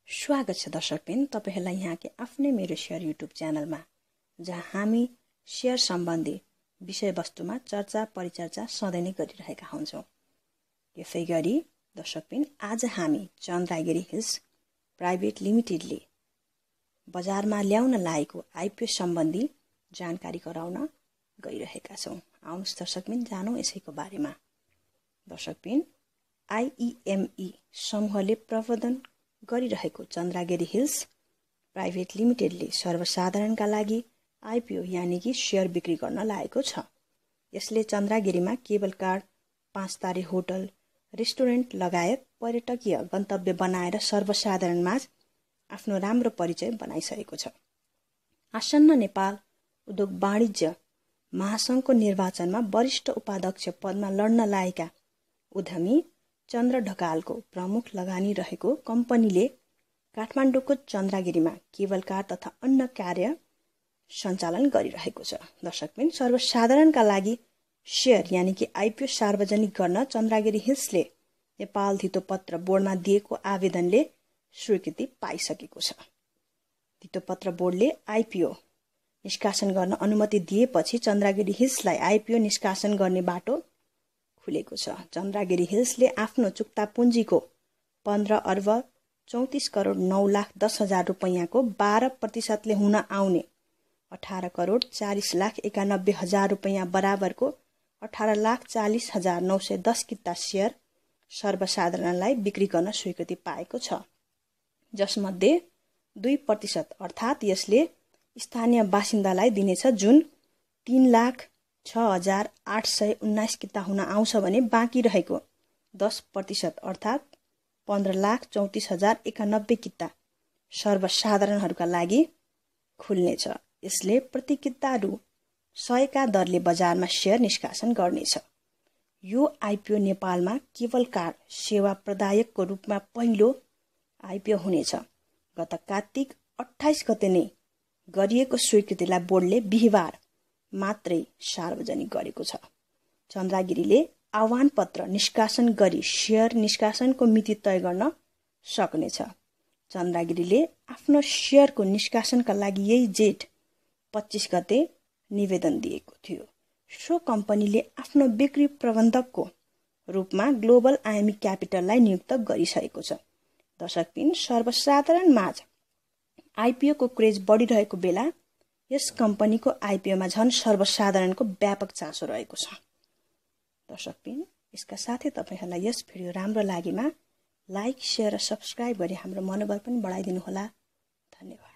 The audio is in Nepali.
स्वागत छ दर्शकबिन तपाईहरुलाई यहाँकै आफ्नै मेरो शेयर युट्युब च्यानलमा, जहाँ हामी शेयर सम्बन्धी विषयवस्तुमा चर्चा परिचर्चा सधैँ नै गरिरहेका हुन्छौं। यसैगरी दर्शकबिन आज हामी चन्द्रगिरी हिल्स प्राइभेट लिमिटेडले बजारमा ल्याउन लागेको आईपीओ सम्बन्धी जानकारी गराउन गइरहेका छौं। आउनुहोस् दर्शकबिन जानौं यसैको बारेमा। दर्शकबिन आईईएमई समूहले प्रबन्धन गरिरहेको चन्द्रगिरी हिल्स प्राइभेट लिमिटेडले सर्वसाधारणका लागि आईपीओ यानी कि शेयर बिक्री गर्न लागेको छ। यसले चन्द्रगिरीमा केबल कार, 5 तारे होटल, रेस्टुरेन्ट लगायत पर्यटकीय गन्तव्य बनाएर सर्वसाधारणमाझ आफ्नो राम्रो परिचय बनाइसकेको छ। आसन्न नेपाल उद्योग वाणिज्य महासंघको निर्वाचनमा वरिष्ठ उपाध्यक्ष पदमा लड्न लागेका उद्यमी चन्द्र ढकालको प्रमुख लगानी रहेको कम्पनीले काठमाडौँको चन्द्रगिरीमा केबल कार तथा अन्य कार्य सञ्चालन गरिरहेको छ। दर्शकबिन सर्वसाधारणका लागि शेयर यानी कि आईपीओ सार्वजनिक गर्न चन्द्रगिरी हिल्सले नेपाल धितोपत्र बोर्डमा दिएको आवेदनले स्वीकृति पाइसकेको छ। धितोपत्र बोर्डले आईपीओ निष्कासन गर्न अनुमति दिएपछि चन्द्रगिरी हिल्सलाई आईपीओ निष्कासन गर्ने बाटो खुलेको छ। चन्द्रगिरी हिल्सले आफ्नो चुक्ता पुँजीको 15 अर्ब 34 करोड 9 लाख 10 हजार रुपैयाँको 12% ले हुन आउने 18 करोड 40 लाख 91 हजार रुपैयाँ बराबरको 18 लाख 40 हजार 910 किता शेयर सर्वसाधारणलाई बिक्री गर्न स्वीकृति पाएको छ, जसमध्ये 2% अर्थात् यसले स्थानीय बासिन्दालाई दिनेछ, जुन 3 लाख 6,819 किता हुन आउँछ भने बाँकी रहेको 10% अर्थात् 15 लाख 34,091 किता सर्वसाधारणहरूका लागि खुल्नेछ। यसले प्रति किता रु 100 का दरले बजारमा शेयर निष्कासन गर्नेछ। यो आईपीओ नेपालमा केबल कार सेवा प्रदायकको रूपमा पहिलो आईपीओ हुनेछ। गत कार्तिक 28 गते नै गरिएको स्वीकृतिलाई बोर्डले बिहीबार मात्रै सार्वजनिक गरेको छ। चन्द्रगिरीले आह्वान पत्र निष्कासन गरी शेयर निष्कासनको मिति तय गर्न सक्नेछ। चन्द्रगिरीले आफ्नो शेयरको निष्कासनका लागि यही जेठ 25 गते निवेदन दिएको थियो। सो कम्पनीले आफ्नो बिक्री प्रबन्धकको रूपमा ग्लोबल आईएमई क्यापिटललाई नियुक्त गरिसकेको छ। दर्शकबिन सर्वसाधारण माझ आईपीओ को क्रेज बढिरहेको बेला यस कम्पनीको आईपीओमा झन सर्वसाधारणको व्यापक चासो रहेको छ। दर्शकबिन यसका साथै तपाईहरुलाई यस भिडियो राम्रो लागेमा लाइक, शेयर र सब्स्क्राइब गरी हाम्रो मनोबल पनि बढाइदिनु होला। धन्यवाद।